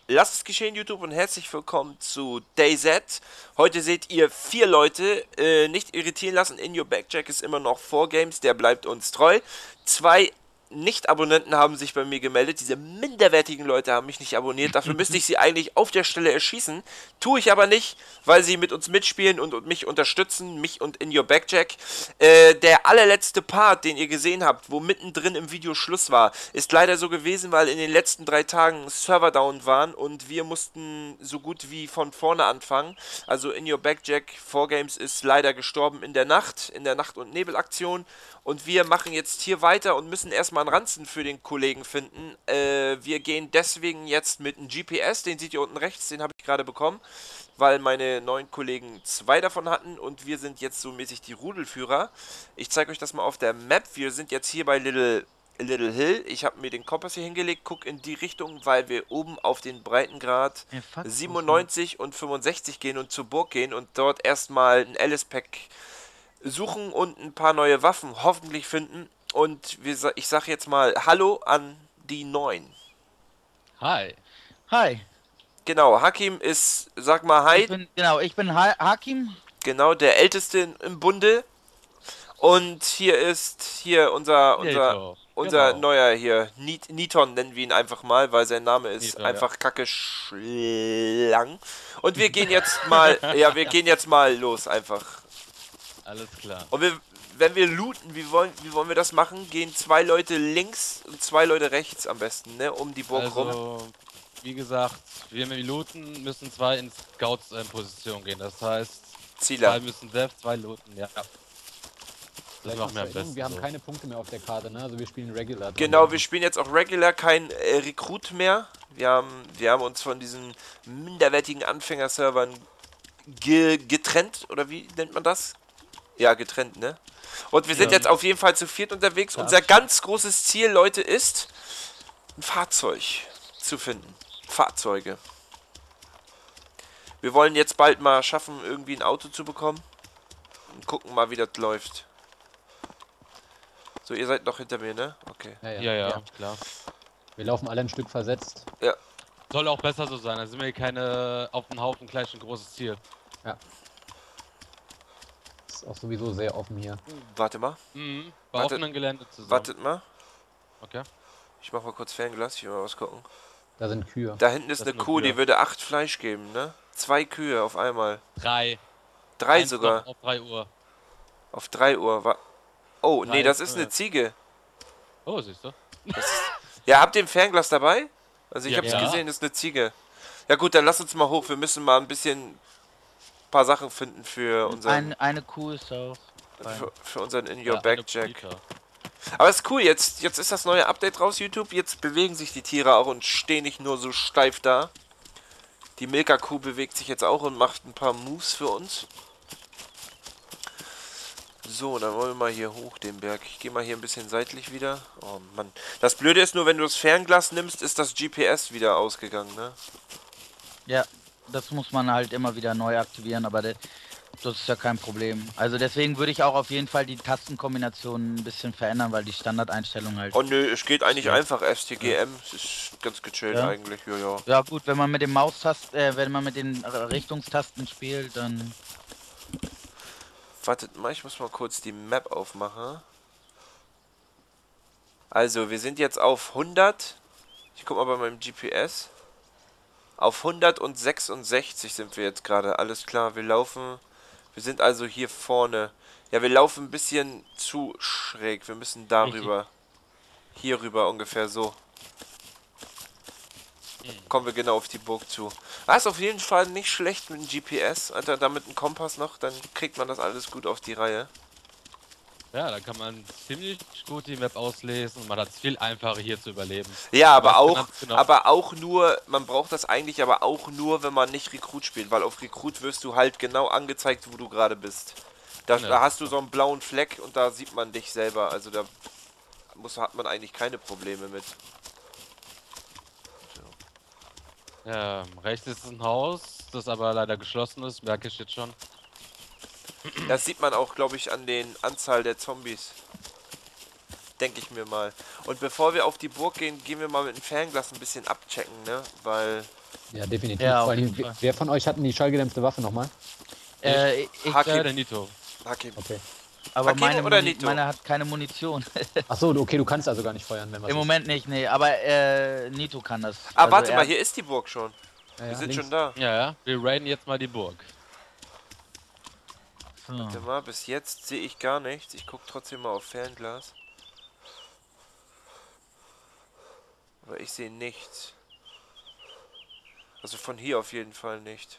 Lasst es geschehen, YouTube, und herzlich willkommen zu DayZ. Heute seht ihr 4 Leute. Nicht irritieren lassen, In Your Backjack ist immer noch 4Games, der bleibt uns treu. 2 Nicht-Abonnenten haben sich bei mir gemeldet. Diese minderwertigen Leute haben mich nicht abonniert. Dafür müsste ich sie eigentlich auf der Stelle erschießen. Tue ich aber nicht, weil sie mit uns mitspielen und mich unterstützen. Mich und In Your Backjack. Der allerletzte Part, den ihr gesehen habt, wo mittendrin im Video Schluss war, ist leider so gewesen, weil in den letzten 3 Tagen Server down waren und wir mussten so gut wie von vorne anfangen. Also In Your Backjack 4Games ist leider gestorben in der Nacht- und Nebelaktion. Und wir machen jetzt hier weiter und müssen erstmal einen Ranzen für den Kollegen finden. Wir gehen deswegen jetzt mit einem GPS, den seht ihr unten rechts, den habe ich gerade bekommen, weil meine neuen Kollegen 2 davon hatten und wir sind jetzt so mäßig die Rudelführer. Ich zeige euch das mal auf der Map. Wir sind jetzt hier bei Little Hill. Ich habe mir den Kompass hier hingelegt, guck in die Richtung, weil wir oben auf den Breitengrad Ja, fuck, wo ist denn? 97 und 65 gehen und zur Burg gehen und dort erstmal ein Alice-Pack suchen und ein paar neue Waffen hoffentlich finden. Und ich sage jetzt mal Hallo an die Neuen. Hi. Hi, Genau, Hakim ist, sag mal Hi, ich bin Hakim. genau, der Älteste im Bunde. Und hier Neto. unser Genau. neuer hier, Niton nennen wir ihn einfach mal, weil sein Name ist Neto, ja. einfach kacke lang. Und wir gehen jetzt mal, ja, wir gehen jetzt mal los einfach. Alles klar. Und wenn wir looten, wie wollen wir das machen? Gehen 2 Leute links und 2 Leute rechts am besten, ne? Um die Burg rum. Also, wie gesagt, wir looten, müssen 2 in Scouts-Position gehen. Das heißt, Zieler. 2 müssen selbst, 2 looten, ja. Das Vielleicht machen noch wir zur am Erinnerung, besten wir haben so. keine Punkte mehr auf der Karte, ne? Also wir spielen Regular. Genau, wir spielen jetzt auch Regular, kein Rekrut mehr. Wir haben uns von diesen minderwertigen Anfängerservern getrennt, oder wie nennt man das? Ja, getrennt, ne? Und wir sind Ja. jetzt auf jeden Fall zu viert unterwegs. Unser ganz großes Ziel, Leute, ist, ein Fahrzeug zu finden. Fahrzeuge. Wir wollen jetzt bald mal schaffen, irgendwie ein Auto zu bekommen. Und gucken mal, wie das läuft. So, ihr seid noch hinter mir, ne? Okay. Ja, klar. Wir laufen alle ein Stück versetzt. Ja, Soll auch besser so sein. Da sind wir keine auf den Haufen gleich ein großes Ziel. Ja. Ist auch sowieso sehr offen hier. warte mal. Mhm. Bei Warte. offenen Gelände zusammen. Wartet mal. Okay. Ich mach mal kurz Fernglas, ich will mal was gucken. Da sind Kühe. Da hinten ist Das eine ist eine Kuh, die Tür. würde 8 Fleisch geben, ne? 2 Kühe auf einmal. 3. 3 Eins sogar. noch auf 3 Uhr. Auf 3 Uhr. Oh, nee, 3 das ist eine Ziege. Oh, siehst du? Ja, habt ihr ein Fernglas dabei? Also ich Ja, hab's klar. gesehen, das ist eine Ziege. Ja gut, dann lass uns mal hoch. Wir müssen mal ein paar Sachen finden für unseren, Eine Kuh ist auch. für unseren In Your Ja, eine Backjack. Pita. Aber ist cool, jetzt ist das neue Update raus, YouTube. Jetzt bewegen sich die Tiere auch und stehen nicht nur so steif da. Die Milka-Kuh bewegt sich jetzt auch und macht ein paar Moves für uns. So, dann wollen wir mal hier hoch den Berg. Ich gehe mal hier ein bisschen seitlich wieder. Oh Mann. Das Blöde ist nur, wenn du das Fernglas nimmst, ist das GPS wieder ausgegangen, ne? Ja, das muss man halt immer wieder neu aktivieren, aber das ist ja kein Problem. Also deswegen würde ich auch auf jeden Fall die Tastenkombinationen ein bisschen verändern, weil die Standardeinstellung halt. Oh nö, es geht eigentlich Ja. einfach. STGM, es ist ganz gechillt Ja. eigentlich, ja, ja. Ja gut, wenn man mit dem wenn man mit den Richtungstasten spielt, dann. Wartet mal, ich muss mal kurz die Map aufmachen. Also, wir sind jetzt auf 100. Ich guck mal bei meinem GPS. Auf 166 sind wir jetzt gerade. Alles klar, wir laufen. Wir sind also hier vorne. Ja, wir laufen ein bisschen zu schräg. Wir müssen darüber. Hier rüber ungefähr so. Kommen wir genau auf die Burg zu. Ah, ist auf jeden Fall nicht schlecht mit dem GPS. Alter, da mit einem Kompass noch, dann kriegt man das alles gut auf die Reihe. Ja, da kann man ziemlich gut die Map auslesen und man hat es viel einfacher hier zu überleben. Ja, aber Weiß auch, ganz genau. aber auch nur, man braucht das eigentlich aber auch nur, wenn man nicht Rekrut spielt, weil auf Rekrut wirst du halt genau angezeigt, wo du gerade bist. Da, Ja. da hast du so einen blauen Fleck und da sieht man dich selber, also da hat man eigentlich keine Probleme mit. Ja, rechts ist ein Haus, das aber leider geschlossen ist, merke ich jetzt schon. Das sieht man auch, glaube ich, an den Anzahl der Zombies. Denke ich mir mal. Und bevor wir auf die Burg gehen, gehen wir mal mit dem Fernglas ein bisschen abchecken, ne? Weil Ja, definitiv. Ja, Vor auf jeden allem, Fall. wer von euch hat denn die schallgedämpfte Waffe nochmal? Ich, Hakim. Der Nito. Hakim. Okay. aber Hakim oder Nito? meine hat keine Munition. Achso, okay, du kannst also gar nicht feuern, wenn was Im ist. Moment nicht, nee, aber Nito kann das. Ah, Also warte er- mal, hier ist die Burg schon. Ja, Wir sind links. schon da. Ja, wir raiden jetzt mal die Burg. So. Warte mal, bis jetzt sehe ich gar nichts. Ich gucke trotzdem mal auf Fernglas. Aber ich sehe nichts. Also von hier auf jeden Fall nicht.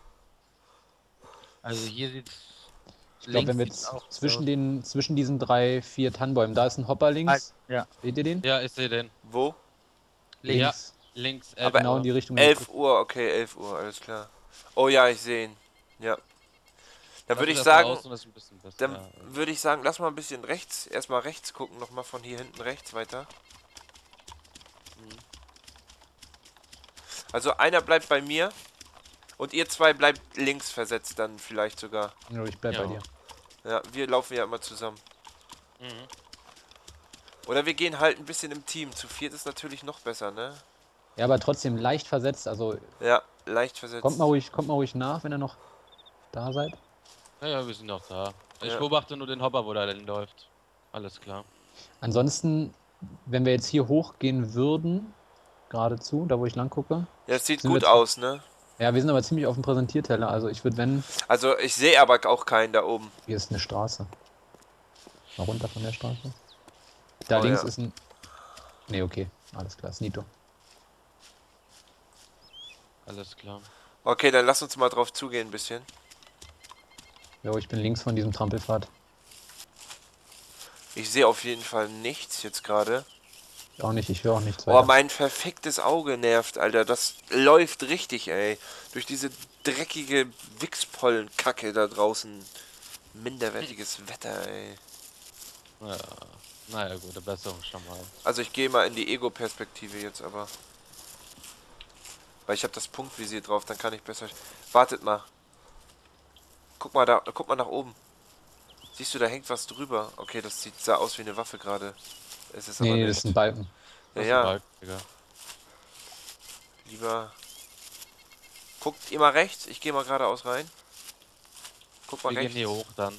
Also hier sieht's. Ich glaube, wenn wir sieht's jetzt auch zwischen diesen 3, 4 Tannenbäumen, da ist ein Hopper links. Ja, Seht ihr den? Ja, ich sehe den. Wo? links. Links, Aber Genau in die Richtung. 11 Uhr, okay, 11 Uhr, alles klar. Oh ja, ich sehe ihn. Ja. Dann würde ich Lass uns sagen, erst mal aus, ein bisschen besser. dann würde ich sagen, lass mal ein bisschen rechts, erstmal rechts gucken, nochmal von hier hinten rechts weiter. Also einer bleibt bei mir und ihr zwei bleibt links versetzt dann vielleicht sogar. Ja, ich bleib Ja. bei dir. Ja, wir laufen ja immer zusammen. Mhm. Oder wir gehen halt ein bisschen im Team. Zu viert ist natürlich noch besser, ne? Ja, aber trotzdem leicht versetzt. Also Ja, leicht versetzt. kommt mal ruhig nach, wenn ihr noch da seid. Ja, wir sind noch da. Ich Ja. beobachte nur den Hopper, wo der denn läuft. Alles klar. Ansonsten, wenn wir jetzt hier hochgehen würden, geradezu, da wo ich lang gucke. Ja, es sieht Sind wir gut jetzt- aus, ne? Ja, wir sind aber ziemlich auf dem Präsentierteller. Also ich würde, wenn. Also ich sehe aber auch keinen da oben. Hier ist eine Straße. Mal runter von der Straße. Da Oh, links ja. ist ein. Nee, okay. Alles klar, ist Nito. Alles klar. Okay, dann lass uns mal drauf zugehen ein bisschen. Jo, ich bin links von diesem Trampelpfad. Ich sehe auf jeden Fall nichts jetzt gerade. Auch nicht, ich höre auch nichts Oh, weiter. mein verficktes Auge nervt, Alter. Das läuft richtig, ey. Durch diese dreckige Wichspollenkacke da draußen. Minderwertiges Wetter, ey. Ja. Naja, gute Besserung schon mal. Also ich gehe mal in die Ego-Perspektive jetzt aber. Weil ich habe das Punktvisier drauf, dann kann ich besser... Wartet mal. Guck mal da, guck mal nach oben. Siehst du, da hängt was drüber. Okay, das sah aus wie eine Waffe gerade. Es ist aber Nee, nicht. das ist ein Balken. Ja, Das ist ja, ein Balken, Digga. lieber... Guckt ihr mal rechts, ich gehe mal geradeaus rein. Guck mal Wir rechts. gehen hier hoch dann.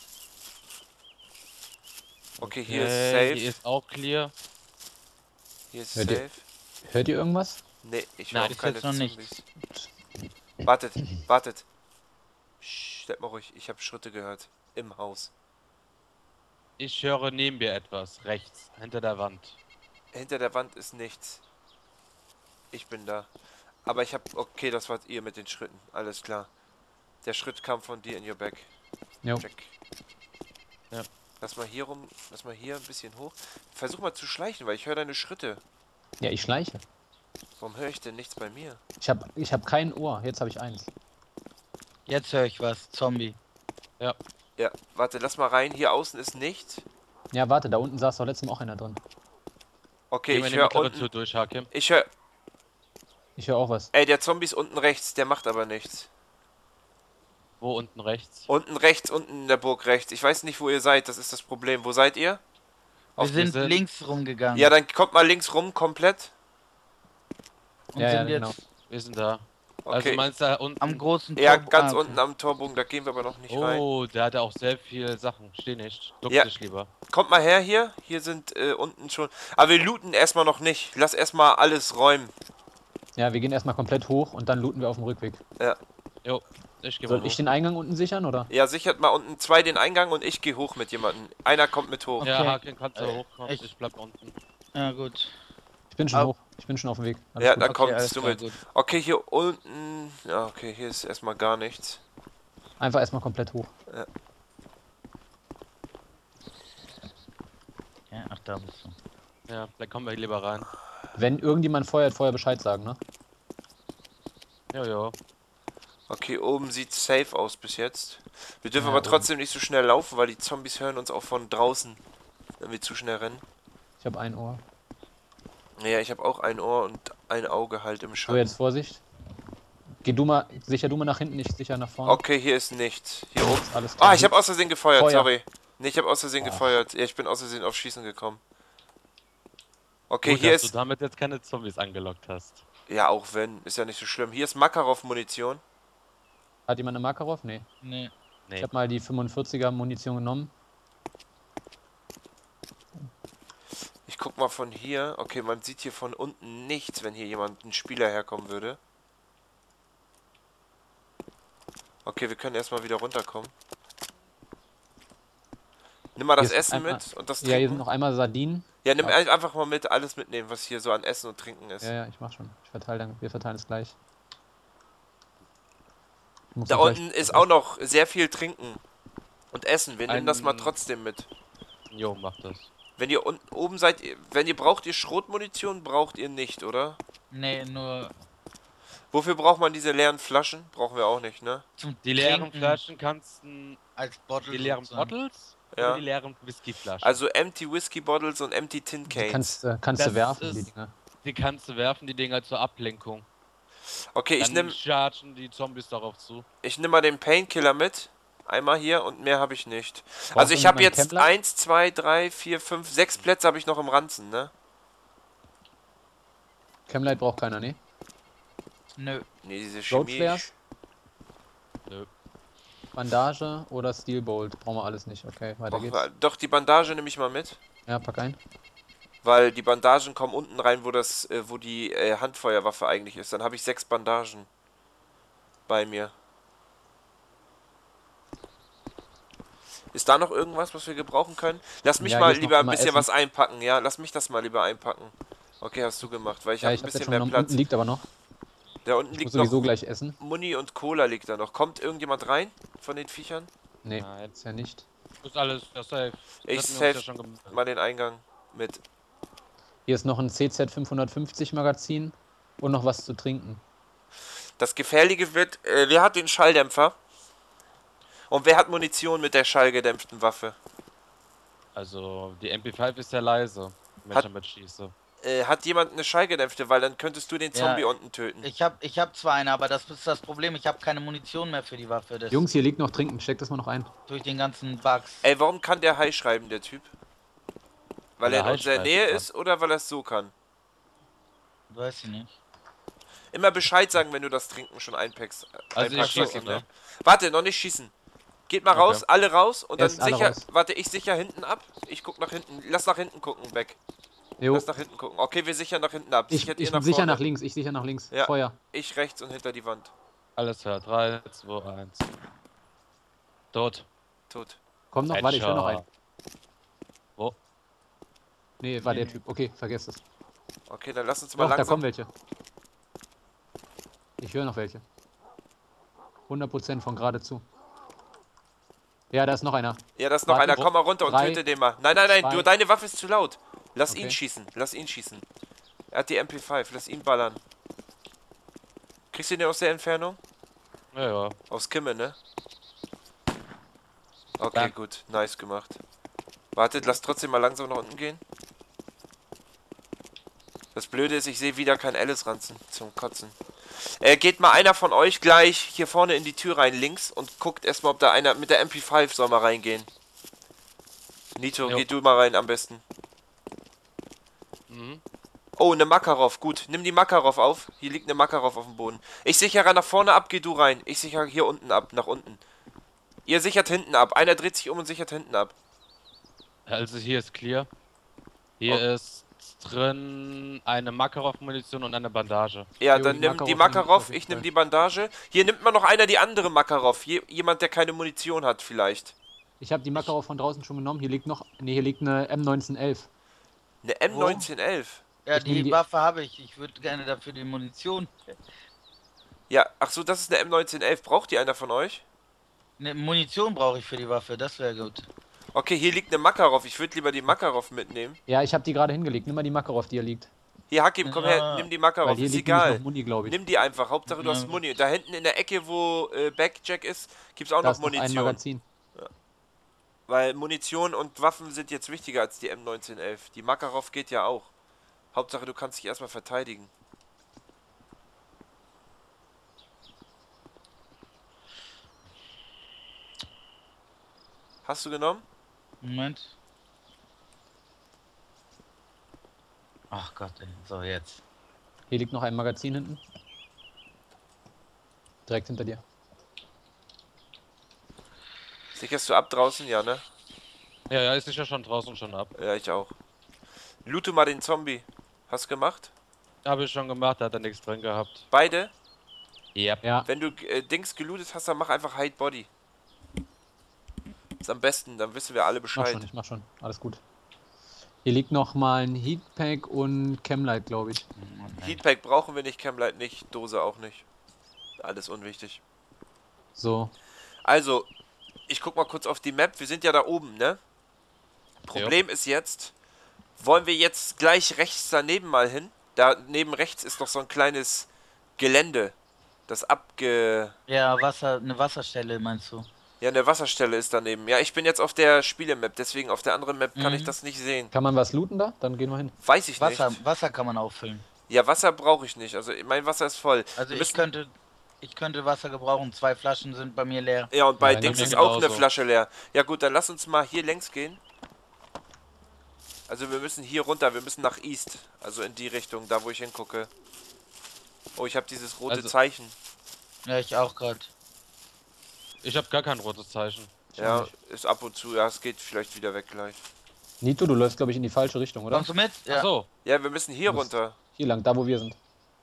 Okay, hier ist safe. Hier ist auch clear. Hier ist Hört ihr- safe. Hört ihr irgendwas? Nee, ich Nein, höre bis keine jetzt noch Zombies. Wartet, wartet. Psst, bleib mal ruhig, ich habe Schritte gehört. Im Haus. Ich höre neben mir etwas. Rechts. Hinter der Wand. Hinter der Wand ist nichts. Ich bin da. Aber ich habe... Okay, das wart ihr mit den Schritten. Alles klar. Der Schritt kam von dir in your back. Jo. Check. Ja. Lass mal hier rum... Lass mal hier ein bisschen hoch. Versuch mal zu schleichen, weil ich höre deine Schritte. Ja, ich schleiche. Warum höre ich denn nichts bei mir? Ich hab kein Ohr, jetzt habe ich eins. Jetzt höre ich was. Zombie. Ja, warte, lass mal rein. Hier außen ist nichts. Ja, warte, da unten saß doch letztes Mal auch einer drin. Okay, Gehen wir ich in die höre mittlere unten... Tür durch, Hakim. Ich höre... Ich höre auch was. Ey, der Zombie ist unten rechts. Der macht aber nichts. Wo unten rechts? Unten rechts, unten in der Burg rechts. Ich weiß nicht, wo ihr seid. Das ist das Problem. Wo seid ihr? Wir Auf sind den- links rumgegangen. Ja, dann kommt mal links rum komplett. und Ja, ja, sind jetzt genau. Wir sind da. Also Okay. meinst du da unten? am großen Ja, Tor- ganz okay. unten am Torbogen. Da gehen wir aber noch nicht rein. Oh, der hat auch sehr viele Sachen. Steh nicht. Duck Ja. dich lieber. Kommt mal her hier. Hier sind unten schon... Aber wir looten erstmal noch nicht. Lass erstmal alles räumen. Ja, wir gehen erstmal komplett hoch und dann looten wir auf dem Rückweg. Jo, ich geh Soll mal ich hoch. den Eingang unten sichern, oder? Ja, sichert mal unten zwei den Eingang und ich gehe hoch mit jemandem. Einer kommt mit hoch. Ja, Okay. Hakim, kannst du hochkommen. ich- Ich bleib unten. Ja, gut. Ich bin schon Au. hoch. Ich bin schon auf dem Weg. Alles Ja, gut. dann kommst alles du klar, mit. gut. Okay, hier unten... Ja, okay, hier ist erstmal gar nichts. Einfach erstmal komplett hoch. Ja, ach, da bist du. Ja, dann kommen wir hier lieber rein. Wenn irgendjemand feuert, vorher Bescheid sagen, ne? Jo. Okay, oben sieht safe aus bis jetzt. Wir dürfen Ja, aber oben. trotzdem nicht so schnell laufen, weil die Zombies hören uns auch von draußen, wenn wir zu schnell rennen. Ich habe ein Ohr. Ja, ich habe auch ein Ohr und ein Auge halt im So, Schatten. jetzt Vorsicht. Sicher du mal nach hinten, ich sicher nach vorne. Okay, hier ist nichts. Hier oben. Alles klar. Ah, ich habe aus Versehen gefeuert, Feuer. sorry. Nee, ich habe aus Versehen Oh. gefeuert. Ja, ich bin aus Versehen auf Schießen gekommen. Okay, Gut, hier dass du ist... damit jetzt keine Zombies angelockt hast. Ja, auch wenn. Ist ja nicht so schlimm. Hier ist Makarov-Munition. Hat jemand eine Makarov? Nee. Nee. Ich Nee. habe mal die 45er Munition genommen. Ich guck mal von hier. Okay, man sieht hier von unten nichts, wenn hier jemand, ein Spieler herkommen würde. Okay, wir können erstmal wieder runterkommen. Nimm mal das Hier ist Essen einmal, mit und das ja, hier sind Trinken. noch einmal Sardinen. Ja, nimm Ja. einfach mal mit, alles mitnehmen, was hier so an Essen und Trinken ist. Ja, ja, ich mach schon. Wir verteilen es gleich. Ich muss Da auch gleich unten ist auch noch sehr viel Trinken und Essen. Wir nehmen das mal Ein- trotzdem mit. Jo, macht das. Wenn ihr unten oben seid, wenn ihr braucht ihr Schrotmunition, braucht ihr nicht, oder? Nee, nur Wofür braucht man diese leeren Flaschen? Brauchen wir auch nicht, ne? zum Die leeren Trinken Flaschen kannst du. als Bottle. Die leeren sozusagen. Bottles Ja. oder die leeren Whiskyflaschen? Also Empty Whiskey Bottles und Empty Tin Die Cans. kannst du Das werfen, die ist- Dinger. Die kannst du werfen, die Dinger zur Ablenkung. Okay, ich Dann nehme chargen die Zombies darauf zu. nehm mal den Painkiller mit. Einmal hier und mehr habe ich nicht. Brauchst Also du ich habe irgendjemand jetzt Chemlight? 1, 2, 3, 4, 5, 6 Plätze habe ich noch im Ranzen, ne? Chemlight braucht keiner, ne? Nö. Ne, diese Road Chemie. Flares, Nö. Bandage oder Steel Bolt. Brauchen wir alles nicht. Okay, weiter Brauchen geht's. wir, doch, die Bandage nehme ich mal mit. Ja, pack ein. Weil die Bandagen kommen unten rein, wo die Handfeuerwaffe eigentlich ist. Dann habe ich 6 Bandagen bei mir. Ist da noch irgendwas, was wir gebrauchen können? Lass mich Ja, mal hier ist noch lieber ein einmal bisschen Essen. was einpacken, ja? Lass mich das mal lieber einpacken. Okay, hast du gemacht, weil ich Ja, habe ich ein hab jetzt bisschen schon mehr genommen. Platz. Unten liegt aber noch. Da unten Ich liegt muss sowieso noch gleich essen. Muni und Cola liegt da noch. Kommt irgendjemand rein von den Viechern? Nee, Nein. ist ja nicht. Das ist alles das safe. Ich Das hatten wir uns safe ja schon gemacht. mal den Eingang mit. Hier ist noch ein CZ 550 Magazin und noch was zu trinken. Das Gefährliche wird, wer hat den Schalldämpfer? Und wer hat Munition mit der schallgedämpften Waffe? Also, die MP5 ist sehr leise, wenn Hat- ich damit schieße. Hat jemand eine schallgedämpfte? Weil dann könntest du den Ja, Zombie unten töten. Ich hab zwar eine, aber das ist das Problem. Ich habe keine Munition mehr für die Waffe. Das Jungs, hier liegt noch Trinken. Steck das mal noch ein. durch den ganzen Bugs. Ey, warum kann der Hi schreiben, der Typ? Weil Weil er er in Hi unserer schreiben Nähe kann. ist oder weil er es so kann? Weiß ich nicht. Immer Bescheid sagen, wenn du das Trinken schon einpackst. Also ich einpackst, schieße, sag ich, ne? Warte, noch nicht schießen. Geht mal Okay. raus, alle raus und dann Erst alle sicher. raus. Warte, ich sicher hinten ab. Ich guck nach hinten. Lass nach hinten gucken, weg. Jo, Lass nach hinten gucken. Okay, wir sichern nach hinten ab. ich Sichert bin ihr nach sicher vorne? nach links. Ich sicher nach links. Ja. Feuer. Ich rechts und hinter die Wand. Alles klar, 3, 2, 1. Tot. Tot. Komm noch, warte, ich will noch einen. Wo? Nee, war der Nee. Typ. Okay, vergesst es. Okay, dann lass uns mal Doch, da langsam. kommen welche. Ich höre noch welche. 100% von geradezu. Ja, da ist noch einer. Ja, da ist noch Warte, einer. Komm mal runter und 3, töte den mal. Nein, nein, nein, 2. deine Waffe ist zu laut. Lass ihn Okay. schießen. Lass ihn schießen. Er hat die MP5. Lass ihn ballern. Kriegst du den aus der Entfernung? Ja, ja. Aus Kimme, ne? Okay, Dann. gut. Nice gemacht. Wartet, lass trotzdem mal langsam nach unten gehen. Das Blöde ist, ich sehe wieder kein Alice-Ranzen zum Kotzen. Geht mal einer von euch gleich hier vorne in die Tür rein, links, und guckt erstmal, ob da einer mit der MP5 soll mal reingehen. Nito, Jo. geh du mal rein am besten. Mhm. Oh, eine Makarov. Gut, nimm die Makarov auf. Hier liegt eine Makarov auf dem Boden. Ich sichere nach vorne ab, geh du rein. Ich sichere hier unten ab, nach unten. Ihr sichert hinten ab. Einer dreht sich um und sichert hinten ab. Also hier ist clear. Hier Oh. ist drin eine Makarov-Munition und eine Bandage. Ja, Jo, dann die nimm die Makarov nehme ich Makarov, auf jeden ich nehme Fall. die Bandage. Hier nimmt man noch einer die andere Makarov. Jemand, der keine Munition hat, vielleicht. Ich habe die Makarov von draußen schon genommen. Hier liegt noch. Nee, hier liegt eine M1911. Eine M1911. Ja, Ich nehm die die- Waffe habe ich. Ich würde gerne dafür die Munition. Ja, ach so, das ist eine M1911. Braucht die einer von euch? Ne, Munition brauche ich für die Waffe, das wäre gut. Okay, hier liegt eine Makarov. Ich würde lieber die Makarov mitnehmen. Ja, ich habe die gerade hingelegt. Nimm mal die Makarov, die hier liegt. Hier, Hakim, komm her, Ja. nimm die Weil Makarov. hier Ist liegt nämlich egal. noch Muni, glaube ich. Nimm die einfach. Hauptsache, du Ja. hast Muni. Da hinten in der Ecke, wo Backjack ist, gibt's auch Da noch ist noch ein Munition. Magazin. Weil Munition und Waffen sind jetzt wichtiger als die M1911. Die Makarov geht ja auch. Hauptsache, du kannst dich erstmal verteidigen. Hast du genommen? Moment. Ach Gott, ey. So, jetzt. Hier liegt noch ein Magazin hinten. Direkt hinter dir. Sicherst du ab draußen? Ja, ne? Ja, ist sicher schon draußen schon ab. Ja, ich auch. Loote mal den Zombie. Hast du gemacht? Habe ich schon gemacht, da hat er nichts drin gehabt. Beide? Yep. Ja, Wenn du Dings gelootet hast, dann mach einfach Hide Body. Ist am besten, dann wissen wir alle Bescheid. ich mach schon. Alles gut. Hier liegt noch mal ein Heatpack und Chemlight, glaube ich. Heatpack brauchen wir nicht, Camlight nicht, Dose auch nicht. Alles unwichtig. So. Also, ich guck mal kurz auf die Map. Wir sind ja da oben, ne? Problem ist jetzt, wollen wir jetzt gleich rechts daneben mal hin? Da neben rechts ist noch so ein kleines Gelände. Das Ja, eine Wasserstelle meinst du? Ja, eine Wasserstelle ist daneben. Ja, ich bin jetzt auf der Spielemap, deswegen auf der anderen Map kann ich Mhm. das nicht sehen. Kann man was looten da? Dann gehen wir hin. Weiß ich nicht. Wasser kann man auffüllen. Ja, Wasser brauche ich nicht. Also mein Wasser ist voll. Also Wir müssen- ich könnte Wasser gebrauchen. 2 Flaschen sind bei mir leer. Ja, und bei Ja, Dings mir ist auch eine genauso. Flasche leer. Ja gut, dann lass uns mal hier längs gehen. Also wir müssen hier runter, wir müssen nach East. Also in die Richtung, da wo ich hingucke. Oh, ich habe dieses rote Also- Zeichen. Ja, ich auch gerade. Ich habe gar kein rotes Zeichen. Ja, ist ab und zu. Ja, es geht vielleicht wieder weg gleich. Nito, du läufst, glaube ich, in die falsche Richtung, oder? Kommst du mit? Ja. Achso. Ja, wir müssen hier Du musst- runter. Hier lang, da wo wir sind.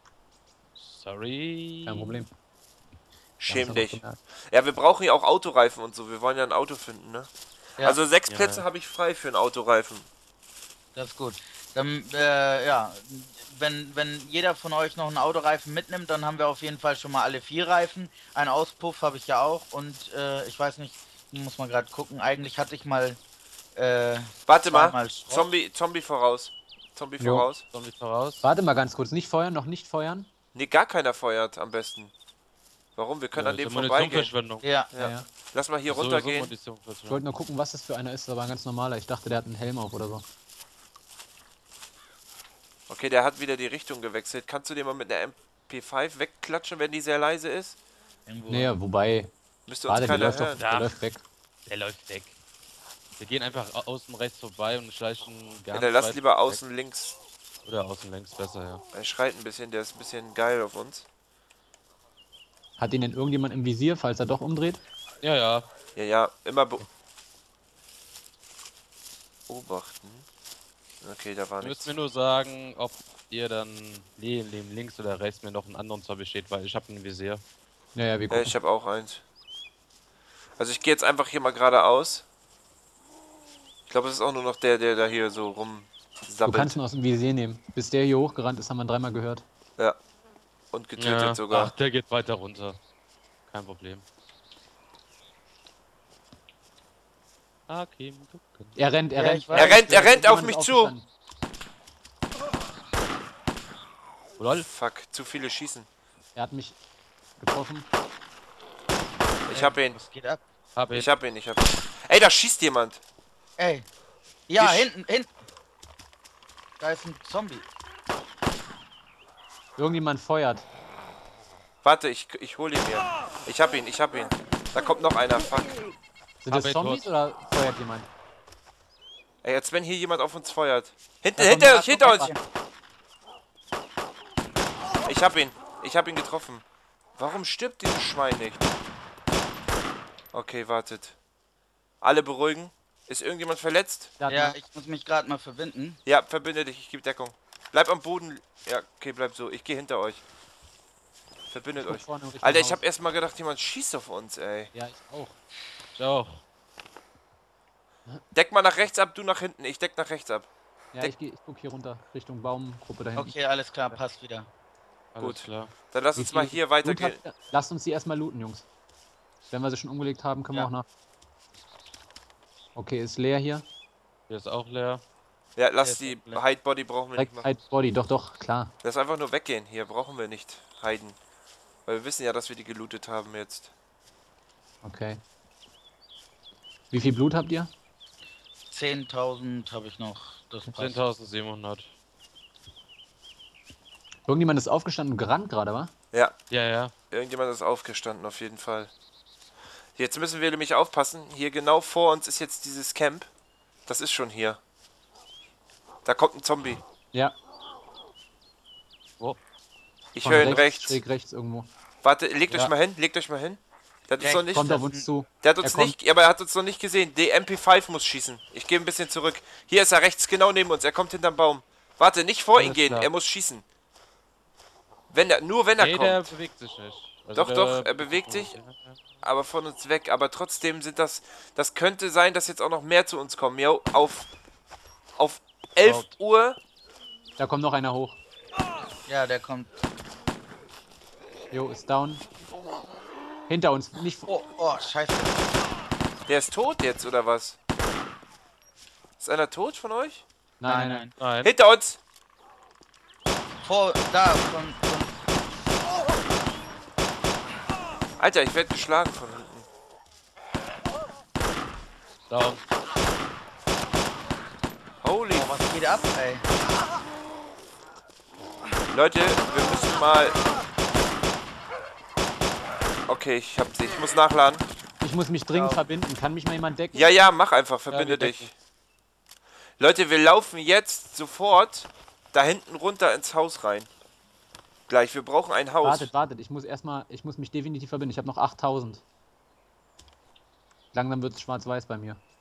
Sorry. Kein Problem. Schäm Langsam dich. gemerkt. Ja, wir brauchen ja auch Autoreifen und so. Wir wollen ja ein Auto finden, ne? Ja. Also 6 Ja. Plätze habe ich frei für einen Autoreifen. Das ist gut. Dann, ja, wenn jeder von euch noch einen Autoreifen mitnimmt, dann haben wir auf jeden Fall schon mal alle 4 Reifen. Einen Auspuff habe ich ja auch und ich weiß nicht, muss man gerade gucken. Eigentlich hatte ich mal Warte mal. zweimal Schrott. Zombie voraus. Zombie Jo. voraus. Soll ich voraus? Warte mal ganz kurz. Nicht feuern, noch nicht feuern. Nee, gar keiner feuert am besten. Warum? Wir können an dem vorbeigehen. Munitionverschwendung. Ja, Ja. Lass mal hier So runtergehen. Ich Munitionsverschwendung. wollte nur gucken, was das für einer ist. Das war ein ganz normaler. Ich dachte, der hat einen Helm auf oder so. Okay, der hat wieder die Richtung gewechselt. Kannst du den mal mit einer MP5 wegklatschen, wenn die sehr leise ist? irgendwo. Naja, wobei. Müsste uns Warte, der keiner läuft, doch, hören. Ja. der läuft weg. Der läuft weg. Wir gehen einfach außen rechts vorbei und schleichen Ja, ganz dann lass weit lieber weg. außen links. Oder außen längs besser, ja. Er schreit ein bisschen, der ist ein bisschen geil auf uns. Hat ihn denn irgendjemand im Visier, falls er doch umdreht? Ja, ja. Ja, ja, immer beobachten. Okay, da war Du nichts. müsst mir nur sagen, ob ihr dann neben links oder rechts mir noch einen anderen Zombie steht, weil ich habe ein Visier. Naja, wir Ja, gucken. ich habe auch eins. Also ich gehe jetzt einfach hier mal geradeaus. Ich glaube, es ist auch nur noch der da hier so Du rumsabbelt. kannst ihn aus dem Visier nehmen. Bis der hier hochgerannt ist, haben wir 3-mal gehört. Ja. Und getötet sogar. Ach, der geht weiter runter. Kein Problem. Hakim, gucken. Er rennt, Ja, rennt. ich weiß. Er rennt auf Jemand mich ist zu. aufgestanden. Lol. Fuck, zu viele schießen. Er hat mich getroffen. Ich hab ihn. Was geht ab? Hab ich. Ich hab ihn. Ey, da schießt jemand. Ey. Ja, Ich- hinten. Da ist ein Zombie. Irgendjemand feuert. Warte, ich hol ihn mir. Ich hab ihn. Da kommt noch einer. Fuck. Sind Hab das ich Zombies tot. oder feuert jemand? Ey, als wenn hier jemand auf uns feuert. Hinter Da kommt hinter noch- uns. Ich hab ihn. Ich hab ihn getroffen. Warum stirbt dieses Schwein nicht? Okay, wartet. Alle beruhigen. Ist irgendjemand verletzt? Da hat Ja, man- ich muss mich gerade mal verbinden. Ja, verbinde dich. Ich gebe Deckung. Bleib am Boden. Ja, okay, bleib so. Ich gehe hinter euch. Verbindet guck euch. vorne Richtung Alter, ich Haus. hab erst mal gedacht, jemand schießt auf uns, ey. Ja, ich auch. Ich auch. Deck mal nach rechts ab, du nach hinten. Ich deck nach rechts ab. Ja, ich guck hier runter. Richtung Baumgruppe da hinten. Okay, alles klar, passt wieder. Alles Gut. klar. Dann lass Wie uns mal viel hier Loot weitergehen. habt ihr? Lasst uns die erstmal looten, Jungs. Wenn wir sie schon umgelegt haben, können Ja. wir auch nach. Okay, ist leer hier. Hier ist auch leer. Ja, lass ist die komplett. Hide Body brauchen wir nicht Direkt machen. Hide Body, doch, klar. Lass einfach nur weggehen. Hier brauchen wir nicht hiden. Weil wir wissen ja, dass wir die gelootet haben jetzt. Okay. Wie viel Blut habt ihr? 10.000 habe ich noch. Das passt. 10.700. Irgendjemand ist aufgestanden und gerannt gerade, wa? Ja, Ja, ja. irgendjemand ist aufgestanden, auf jeden Fall. Jetzt müssen wir nämlich aufpassen. Hier genau vor uns ist jetzt dieses Camp. Das ist schon hier. Da kommt ein Zombie. Ja. Wo? Ich Von höre ihn rechts. Schräg rechts irgendwo. Warte, legt Ja. euch mal hin, legt euch mal hin. Der hat uns Rechts noch nicht. Kommt auf uns zu. Der hat uns Er kommt. nicht, aber er hat uns noch nicht gesehen. Die MP5 muss schießen. Ich gehe ein bisschen zurück. Hier ist er rechts, genau neben uns. Er kommt hinterm Baum. Warte, nicht vor ihn Alles gehen. klar. Er muss schießen. Nur wenn er Nee, der kommt. bewegt sich nicht. Also Doch, doch, er bewegt sich. Aber von uns weg. Aber trotzdem sind das. Das könnte sein, dass jetzt auch noch mehr zu uns kommen. Jo, auf 11 Out. Uhr. Da kommt noch einer hoch. Ja, der kommt. Jo, ist down. Hinter uns, nicht vor. Oh, scheiße. Der ist tot jetzt, oder was? Ist einer tot von euch? Nein. Nein. Hinter uns! Da, von. Alter, ich werde geschlagen von hinten. Down. Holy. Oh, was geht ab, ey? Leute, wir müssen mal. Okay, ich hab sie. Ich muss nachladen. Ich muss mich dringend verbinden. Kann mich mal jemand decken? Ja, ja, mach einfach. Verbinde wir dich. decken. Leute, wir laufen jetzt sofort da hinten runter ins Haus rein. Gleich, wir brauchen ein Haus. Wartet. Ich muss mich definitiv verbinden. Ich habe noch 8000. Langsam wird es schwarz-weiß bei mir.